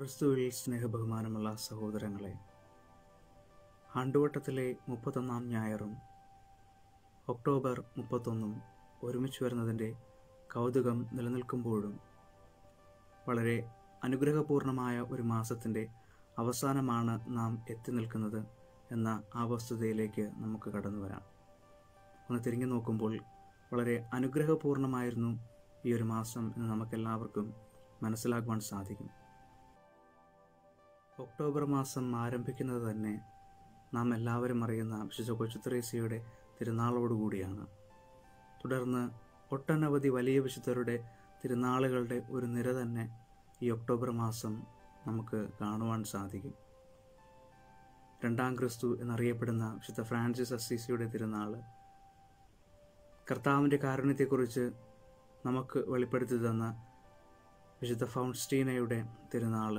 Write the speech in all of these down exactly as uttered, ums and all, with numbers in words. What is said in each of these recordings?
ക്രിസ്തുവിൽ സ്നേഹബഹുമാനമുള്ള സഹോദരങ്ങളെ, ആണ്ടുവട്ടത്തിലെ മുപ്പത്തൊന്നാം ഞായറും ഒക്ടോബർ മുപ്പത്തൊന്നും ഒരുമിച്ച് വരുന്നതിൻ്റെ കൗതുകം നിലനിൽക്കുമ്പോഴും വളരെ അനുഗ്രഹപൂർണമായ ഒരു മാസത്തിൻ്റെ അവസാനമാണ് നാം എത്തി നിൽക്കുന്നത് എന്ന ആ വസ്തുതയിലേക്ക് നമുക്ക് കടന്നു വരാം. ഒന്ന് തിരിഞ്ഞു നോക്കുമ്പോൾ വളരെ അനുഗ്രഹപൂർണമായിരുന്നു ഈ ഒരു മാസം എന്ന് നമുക്കെല്ലാവർക്കും മനസ്സിലാക്കുവാൻ സാധിക്കും. ഒക്ടോബർ മാസം ആരംഭിക്കുന്നത് തന്നെ നാം എല്ലാവരും അറിയുന്ന വിശുദ്ധ കൊച്ചുത്രേസ്യയുടെ തിരുനാളോടുകൂടിയാണ്. തുടർന്ന് ഒട്ടനവധി വലിയ വിശുദ്ധരുടെ തിരുനാളുകളുടെ ഒരു നിര തന്നെ ഈ ഒക്ടോബർ മാസം നമുക്ക് കാണുവാൻ സാധിക്കും. രണ്ടാം ക്രിസ്തു എന്നറിയപ്പെടുന്ന വിശുദ്ധ ഫ്രാൻസിസ് അസീസിയുടെ തിരുനാള്, കർത്താവിൻ്റെ കാരുണ്യത്തെക്കുറിച്ച് നമുക്ക് വെളിപ്പെടുത്തി തന്ന വിശുദ്ധ ഫൗസ്റ്റീനയുടെ തിരുനാള്,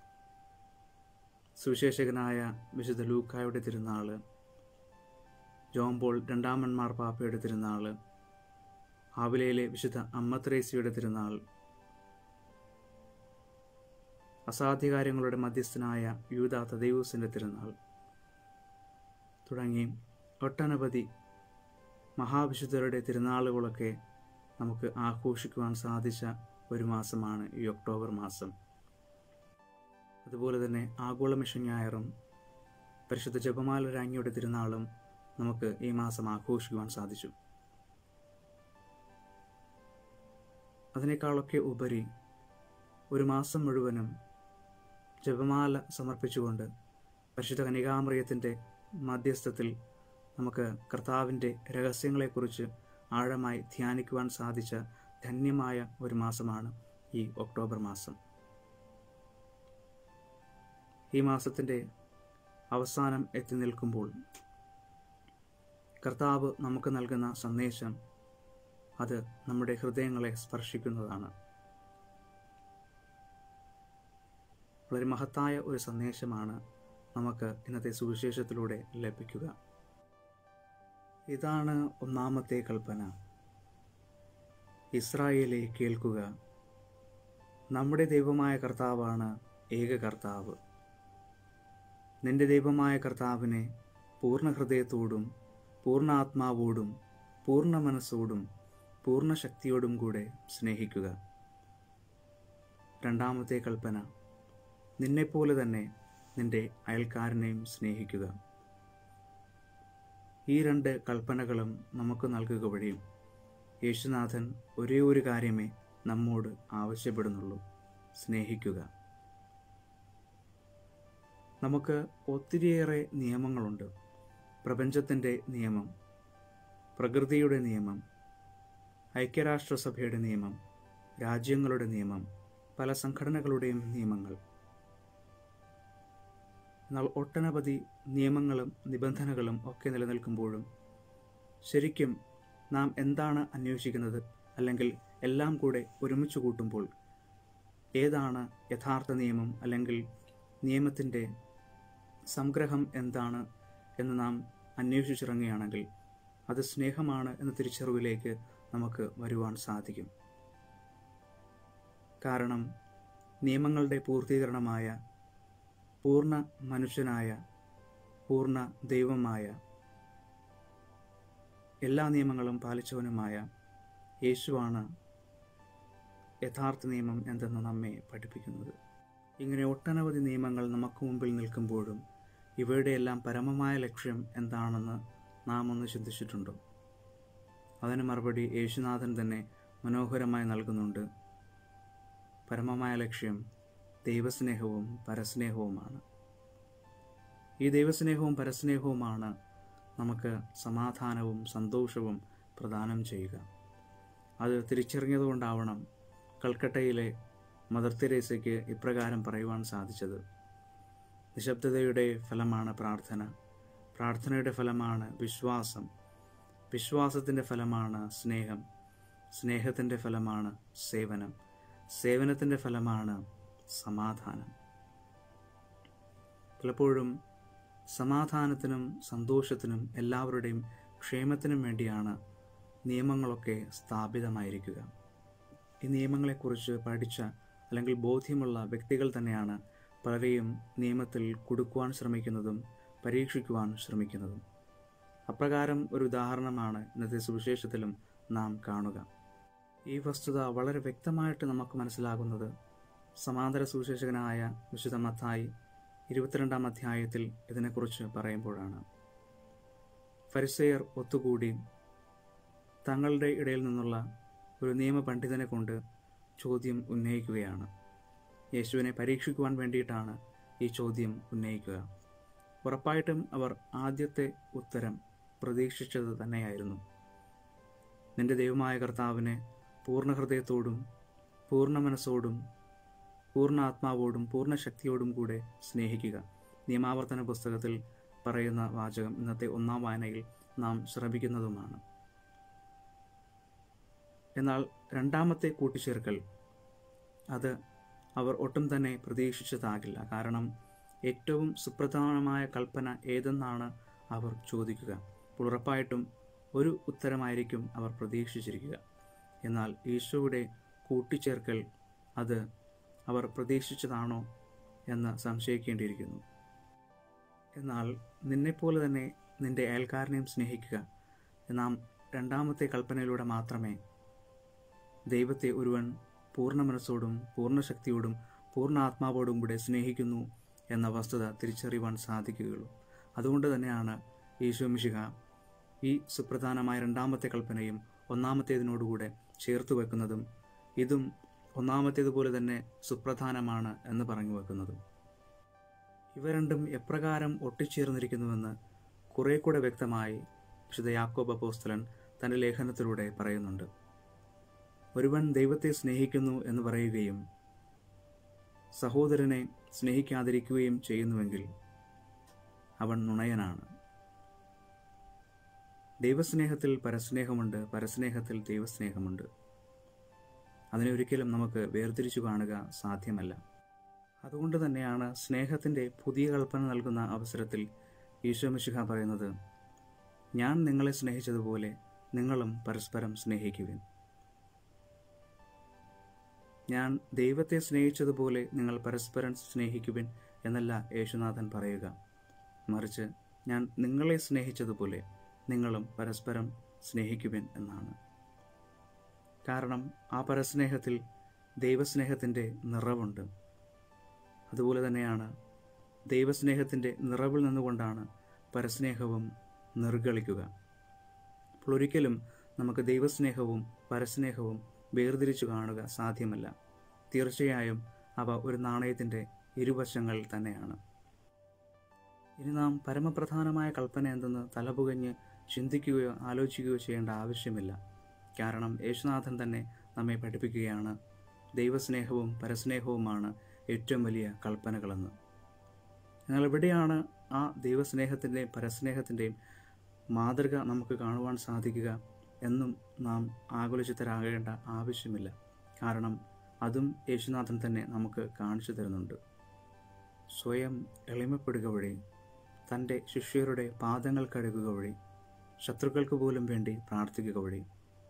സുവിശേഷകനായ വിശുദ്ധ ലൂക്കായുടെ തിരുനാള്, ജോൺ പോൾ രണ്ടാമൻ മാർപ്പാപ്പയുടെ തിരുനാള്, ആവിലയിലെ വിശുദ്ധ അമ്മ ത്രേസ്യയുടെ തിരുനാൾ, അസാധ്യകാര്യങ്ങളുടെ മധ്യസ്ഥനായ യൂദാ തദേവൂസിൻ്റെ തിരുനാൾ തുടങ്ങി ഒട്ടനവധി മഹാവിശുദ്ധരുടെ തിരുനാളുകളൊക്കെ നമുക്ക് ആഘോഷിക്കുവാൻ സാധിച്ച ഒരു മാസമാണ് ഈ ഒക്ടോബർ മാസം. അതുപോലെ തന്നെ ആഗോള മിഷൻ ഞായറും പരിശുദ്ധ ജപമാല രാജ്ഞിയുടെ തിരുനാളും നമുക്ക് ഈ മാസം ആഘോഷിക്കുവാൻ സാധിച്ചു. അതിനേക്കാളൊക്കെ ഉപരി ഒരു മാസം മുഴുവനും ജപമാല സമർപ്പിച്ചുകൊണ്ട് പരിശുദ്ധ കന്യകാമറിയത്തിൻ്റെ മധ്യസ്ഥത്തിൽ നമുക്ക് കർത്താവിൻ്റെ രഹസ്യങ്ങളെക്കുറിച്ച് ആഴമായി ധ്യാനിക്കുവാൻ സാധിച്ച ധന്യമായ ഒരു മാസമാണ് ഈ ഒക്ടോബർ മാസം. ഈ മാസത്തിൻ്റെ അവസാനം എത്തി നിൽക്കുമ്പോൾ കർത്താവ് നമുക്ക് നൽകുന്ന സന്ദേശം അത് നമ്മുടെ ഹൃദയങ്ങളെ സ്പർശിക്കുന്നതാണ്. വളരെ മഹത്തായ ഒരു സന്ദേശമാണ് നമുക്ക് ഇന്നത്തെ സുവിശേഷത്തിലൂടെ ലഭിക്കുക. ഇതാണ് ഒന്നാമത്തെ കൽപ്പന: ഇസ്രായേലേ കേൾക്കുക, നമ്മുടെ ദൈവമായ കർത്താവാണ് ഏക കർത്താവ്. നിന്റെ ദൈവമായ കർത്താവിനെ പൂർണ്ണ ഹൃദയത്തോടും പൂർണ്ണ ആത്മാവോടും പൂർണ്ണ മനസ്സോടും പൂർണ്ണ ശക്തിയോടും കൂടെ സ്നേഹിക്കുക. രണ്ടാമത്തെ കൽപ്പന: നിന്നെപ്പോലെ തന്നെ നിന്റെ അയൽക്കാരനെയും സ്നേഹിക്കുക. ഈ രണ്ട് കൽപ്പനകളും നമുക്ക് നൽകുക വഴിയും യേശുനാഥൻ ഒരേ ഒരു കാര്യമേ നമ്മോട് ആവശ്യപ്പെടുന്നുള്ളൂ: സ്നേഹിക്കുക. നമുക്ക് ഒത്തിരിയേറെ നിയമങ്ങളുണ്ട്. പ്രപഞ്ചത്തിൻ്റെ നിയമം, പ്രകൃതിയുടെ നിയമം, ഐക്യരാഷ്ട്രസഭയുടെ നിയമം, രാജ്യങ്ങളുടെ നിയമം, പല സംഘടനകളുടെയും നിയമങ്ങൾ. എന്നാൽ ഒട്ടനവധി നിയമങ്ങളും നിബന്ധനകളും ഒക്കെ നിലനിൽക്കുമ്പോഴും ശരിക്കും നാം എന്താണ് അന്വേഷിക്കുന്നത്, അല്ലെങ്കിൽ എല്ലാം കൂടെ ഒരുമിച്ച് കൂട്ടുമ്പോൾ ഏതാണ് യഥാർത്ഥ നിയമം, അല്ലെങ്കിൽ നിയമത്തിൻ്റെ സംഗ്രഹം എന്താണ് എന്ന് നാം അന്വേഷിച്ചിറങ്ങുകയാണെങ്കിൽ അത് സ്നേഹമാണ് എന്ന തിരിച്ചറിവിലേക്ക് നമുക്ക് വരുവാൻ സാധിക്കും. കാരണം നിയമങ്ങളുടെ പൂർത്തീകരണമായ, പൂർണ്ണ മനുഷ്യനായ, പൂർണ്ണ ദൈവമായ, എല്ലാ നിയമങ്ങളും പാലിച്ചവനുമായ യേശുവാണ് യഥാർത്ഥ നിയമം എന്തെന്ന് നമ്മെ പഠിപ്പിക്കുന്നത്. ഇങ്ങനെ ഒട്ടനവധി നിയമങ്ങൾ നമുക്ക് മുമ്പിൽ നിൽക്കുമ്പോഴും ഇവയുടെയെല്ലാം പരമമായ ലക്ഷ്യം എന്താണെന്ന് നാം ഒന്ന് ചിന്തിച്ചിട്ടുണ്ടോ? അതിന് മറുപടി യേശുനാഥൻ തന്നെ മനോഹരമായി നൽകുന്നുണ്ട്. പരമമായ ലക്ഷ്യം ദൈവസ്നേഹവും പരസ്നേഹവുമാണ്. ഈ ദൈവസ്നേഹവും പരസ്നേഹവുമാണ് നമുക്ക് സമാധാനവും സന്തോഷവും പ്രദാനം ചെയ്യുക. അത് തിരിച്ചറിഞ്ഞതുകൊണ്ടാവണം കൽക്കട്ടയിലെ മദർ തെരേസയ്ക്ക് ഇപ്രകാരം പറയുവാൻ സാധിച്ചത്: നിശബ്ദതയുടെ ഫലമാണ് പ്രാർത്ഥന, പ്രാർത്ഥനയുടെ ഫലമാണ് വിശ്വാസം, വിശ്വാസത്തിൻ്റെ ഫലമാണ് സ്നേഹം, സ്നേഹത്തിൻ്റെ ഫലമാണ് സേവനം, സേവനത്തിൻ്റെ ഫലമാണ് സമാധാനം. പലപ്പോഴും സമാധാനത്തിനും സന്തോഷത്തിനും എല്ലാവരുടെയും ക്ഷേമത്തിനും വേണ്ടിയാണ് നിയമങ്ങളൊക്കെ സ്ഥാപിതമായിരിക്കുക. ഈ നിയമങ്ങളെക്കുറിച്ച് പഠിച്ച അല്ലെങ്കിൽ ബോധ്യമുള്ള വ്യക്തികൾ തന്നെയാണ് പലരെയും നിയമത്തിൽ കുടുക്കുവാൻ ശ്രമിക്കുന്നതും പരീക്ഷിക്കുവാൻ ശ്രമിക്കുന്നതും. അപ്രകാരം ഒരു ഉദാഹരണമാണ് ഇന്നത്തെ സുവിശേഷത്തിലും നാം കാണുക. ഈ വസ്തുത വളരെ വ്യക്തമായിട്ട് നമുക്ക് മനസ്സിലാകുന്നത് സമാന്തര സുവിശേഷകനായ വിശുദ്ധ മത്തായി ഇരുപത്തിരണ്ടാം അധ്യായത്തിൽ ഇതിനെക്കുറിച്ച് പറയുമ്പോഴാണ്. ഫരിസേയർ ഒത്തുകൂടി തങ്ങളുടെ ഇടയിൽ നിന്നുള്ള ഒരു നിയമപണ്ഡിതനെ കൊണ്ട് ചോദ്യം ഉന്നയിക്കുകയാണ്. യേശുവിനെ പരീക്ഷിക്കുവാൻ വേണ്ടിയിട്ടാണ് ഈ ചോദ്യം ഉന്നയിക്കുക. ഉറപ്പായിട്ടും അവർ ആദ്യത്തെ ഉത്തരം പ്രതീക്ഷിച്ചത് തന്നെയായിരുന്നു. നിന്റെ ദൈവമായ കർത്താവിനെ പൂർണ്ണ ഹൃദയത്തോടും പൂർണ്ണ മനസ്സോടും പൂർണ്ണ ആത്മാവോടും പൂർണ്ണ ശക്തിയോടും കൂടെ സ്നേഹിക്കുക. നിയമാവർത്തന പുസ്തകത്തിൽ പറയുന്ന വാചകം ഇന്നത്തെ ഒന്നാം വായനയിൽ നാം ശ്രമിക്കുന്നതുമാണ്. എന്നാൽ രണ്ടാമത്തെ കൂട്ടിച്ചേർക്കൽ അത് അവർ ഒട്ടും തന്നെ പ്രതീക്ഷിച്ചതാകില്ല. കാരണം ഏറ്റവും സുപ്രധാനമായ കൽപ്പന ഏതെന്നാണ് അവർ ചോദിക്കുക. അപ്പോൾ ഉറപ്പായിട്ടും ഒരു ഉത്തരമായിരിക്കും അവർ പ്രതീക്ഷിച്ചിരിക്കുക. എന്നാൽ ഈശോയുടെ കൂട്ടിച്ചേർക്കൽ അത് അവർ പ്രതീക്ഷിച്ചതാണോ എന്ന് സംശയിക്കേണ്ടിയിരിക്കുന്നു. എന്നാൽ നിന്നെപ്പോലെ തന്നെ നിന്റെ അയൽക്കാരനെയും സ്നേഹിക്കുക നാം രണ്ടാമത്തെ കൽപ്പനയിലൂടെ മാത്രമേ ദൈവത്തെ ഒരുവൻ പൂർണ്ണ മനസ്സോടും പൂർണ്ണ ശക്തിയോടും പൂർണ്ണ ആത്മാവോടും കൂടെ സ്നേഹിക്കുന്നു എന്ന വസ്തുത തിരിച്ചറിയുവാൻ സാധിക്കുകയുള്ളൂ. അതുകൊണ്ട് തന്നെയാണ് ഈശോ മിശിഹ ഈ സുപ്രധാനമായ രണ്ടാമത്തെ കൽപ്പനയും ഒന്നാമത്തേതിനോടുകൂടെ ചേർത്ത് വെക്കുന്നതും ഇതും ഒന്നാമത്തേതുപോലെ തന്നെ സുപ്രധാനമാണ് എന്ന് പറഞ്ഞു വെക്കുന്നതും. ഇവ രണ്ടും എപ്രകാരം ഒട്ടിച്ചേർന്നിരിക്കുന്നുവെന്ന് കുറെ കൂടെ വ്യക്തമായി വിശുദ്ധ യാക്കോബ് അപ്പോസ്തലൻ തൻ്റെ ലേഖനത്തിലൂടെ പറയുന്നുണ്ട്. ഒരുവൻ ദൈവത്തെ സ്നേഹിക്കുന്നു എന്ന് പറയുകയും സഹോദരനെ സ്നേഹിക്കാതിരിക്കുകയും ചെയ്യുന്നുവെങ്കിൽ അവൻ നുണയനാണ്. ദൈവസ്നേഹത്തിൽ പരസ്നേഹമുണ്ട്, പരസ്നേഹത്തിൽ ദൈവസ്നേഹമുണ്ട്. അതിനെ ഒരിക്കലും നമുക്ക് വേർതിരിച്ചു കാണുക സാധ്യമല്ല. അതുകൊണ്ട് തന്നെയാണ് സ്നേഹത്തിൻ്റെ പുതിയ കൽപ്പന നൽകുന്ന അവസരത്തിൽ ഈശോ മിശിഹ പറയുന്നത്, ഞാൻ നിങ്ങളെ സ്നേഹിച്ചതുപോലെ നിങ്ങളും പരസ്പരം സ്നേഹിക്കുവിൻ. ഞാൻ ദൈവത്തെ സ്നേഹിച്ചതുപോലെ നിങ്ങൾ പരസ്പരം സ്നേഹിക്കുവിൻ എന്നല്ല യേശുനാഥൻ പറയുക. മറിച്ച് ഞാൻ നിങ്ങളെ സ്നേഹിച്ചതുപോലെ നിങ്ങളും പരസ്പരം സ്നേഹിക്കുവിൻ എന്നാണ്. കാരണം ആ പരസ്നേഹത്തിൽ ദൈവസ്നേഹത്തിൻ്റെ നിറവുണ്ട്. അതുപോലെ തന്നെയാണ് ദൈവസ്നേഹത്തിൻ്റെ നിറവിൽ നിന്നുകൊണ്ടാണ് പരസ്നേഹവും നിർഗളിക്കുക. അപ്പോൾ ഒരിക്കലും നമുക്ക് ദൈവസ്നേഹവും പരസ്നേഹവും വേർതിരിച്ചു കാണുക സാധ്യമല്ല. തീർച്ചയായും അവ ഒരു നാണയത്തിൻ്റെ ഇരുവശങ്ങൾ തന്നെയാണ്. ഇനി നാം പരമപ്രധാനമായ കൽപ്പന എന്തെന്ന് തലപുകഞ്ഞ് ചിന്തിക്കുകയോ ആലോചിക്കുകയോ ചെയ്യേണ്ട ആവശ്യമില്ല. കാരണം യേശുനാഥൻ തന്നെ നമ്മെ പഠിപ്പിക്കുകയാണ് ദൈവസ്നേഹവും പരസ്നേഹവുമാണ് ഏറ്റവും വലിയ കൽപ്പനകളെന്ന്. എന്നാൽ എവിടെയാണ് ആ ദൈവസ്നേഹത്തിൻ്റെയും പരസ്നേഹത്തിൻ്റെയും മാതൃക നമുക്ക് കാണുവാൻ സാധിക്കുക എന്നും നാം ആകുലചിത്തരാകേണ്ട ആവശ്യമില്ല. കാരണം അതും യേശുനാഥൻ തന്നെ നമുക്ക് കാണിച്ചു തരുന്നുണ്ട്. സ്വയം എളിമപ്പെടുക വഴി, തൻ്റെ ശിഷ്യരുടെ പാദങ്ങൾ കഴുകുക വഴി, ശത്രുക്കൾക്ക് പോലും വേണ്ടി പ്രാർത്ഥിക്കുക വഴി.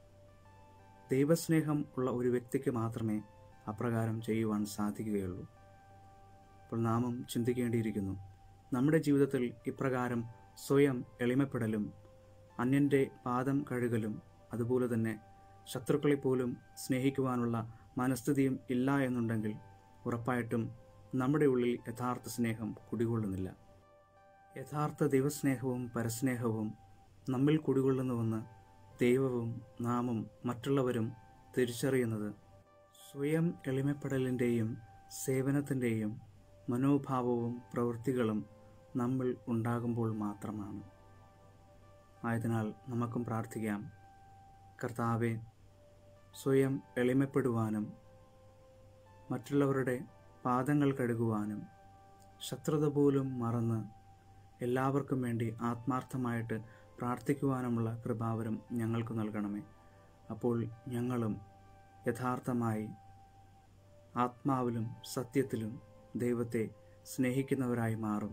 ദൈവസ്നേഹം ഉള്ള ഒരു വ്യക്തിക്ക് മാത്രമേ അപ്രകാരം ചെയ്യുവാൻ സാധിക്കുകയുള്ളൂ. അപ്പോൾ നാമും ചിന്തിക്കേണ്ടിയിരിക്കുന്നു, നമ്മുടെ ജീവിതത്തിൽ ഇപ്രകാരം സ്വയം എളിമപ്പെടലും അന്യൻ്റെ പാദം കഴുകലും അതുപോലെ തന്നെ ശത്രുക്കളെ പോലും സ്നേഹിക്കുവാനുള്ള മനസ്ഥിതിയും ഇല്ല എന്നുണ്ടെങ്കിൽ ഉറപ്പായിട്ടും നമ്മുടെ ഉള്ളിൽ യഥാർത്ഥ സ്നേഹം കുടികൊള്ളുന്നില്ല. യഥാർത്ഥ ദൈവസ്നേഹവും പരസ്നേഹവും നമ്മിൽ കുടികൊള്ളുന്നുവെന്ന് ദൈവവും നാമും മറ്റുള്ളവരും തിരിച്ചറിയുന്നത് സ്വയം എളിമപ്പെടലിൻ്റെയും സേവനത്തിൻ്റെയും മനോഭാവവും പ്രവൃത്തികളും നമ്മിൽ ഉണ്ടാകുമ്പോൾ മാത്രമാണ്. ആയതിനാൽ നമുക്കും പ്രാർത്ഥിക്കാം, കർത്താവെ, സ്വയം എളിമപ്പെടുവാനും മറ്റുള്ളവരുടെ പാദങ്ങൾ കഴുകുവാനും ശത്രുത പോലും മറന്ന് എല്ലാവർക്കും വേണ്ടി ആത്മാർത്ഥമായിട്ട് പ്രാർത്ഥിക്കുവാനുമുള്ള കൃപാവരം ഞങ്ങൾക്ക് നൽകണമേ. അപ്പോൾ ഞങ്ങളും യഥാർത്ഥമായി ആത്മാവിലും സത്യത്തിലും ദൈവത്തെ സ്നേഹിക്കുന്നവരായി മാറും.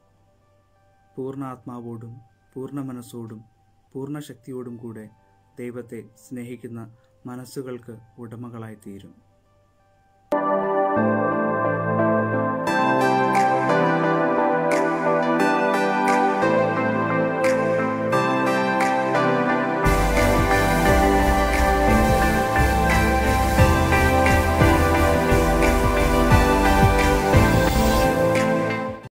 പൂർണ്ണ ആത്മാവോടും പൂർണ്ണ മനസ്സോടും പൂർണ്ണ ശക്തിയോടും കൂടെ ദൈവത്തെ സ്നേഹിക്കുന്ന മനസ്സുകൾക്ക് ഉടമകളായി തീരും.